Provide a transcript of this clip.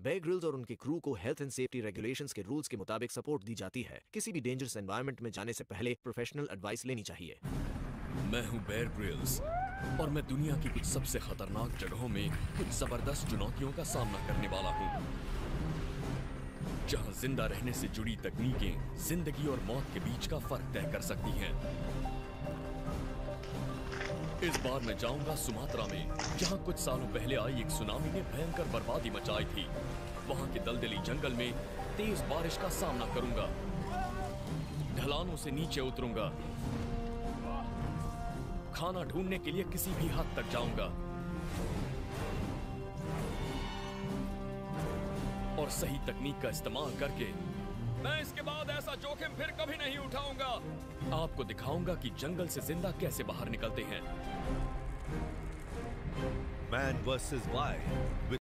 Bear Grylls और उनके crew को हेल्थ एंड सेफ्टी रेगुलेशंस के रूल्स के मुताबिक सपोर्ट दी जाती है। किसी भी डेंजरस एनवायरनमेंट में जाने से पहले प्रोफेशनल एडवाइस लेनी चाहिए। मैं हूं बेयर ग्रिल्स और मैं दुनिया की कुछ सबसे खतरनाक जगहों में कुछ जबरदस्त चुनौतियों का सामना करने वाला हूं, जहां जिंदा रहने से जुड़ी तकनीकें जिंदगी और मौत के बीच का फर्क तय कर सकती हैं। इस बार मैं जाऊंगा सुमात्रा में, जहां कुछ सालों पहले आई एक सुनामी ने भयंकर बर्बादी मचाई थी। वहां के दलदली जंगल में तेज बारिश का सामना करूंगा, ढलानों से नीचे उतरूंगा, खाना ढूंढने के लिए किसी भी हद तक जाऊंगा और सही तकनीक का इस्तेमाल करके मैं इसके बाद ऐसा जोखिम फिर कभी नहीं उठाऊंगा। आपको दिखाऊंगा कि जंगल से जिंदा कैसे बाहर निकलते हैं। Man vs. Wild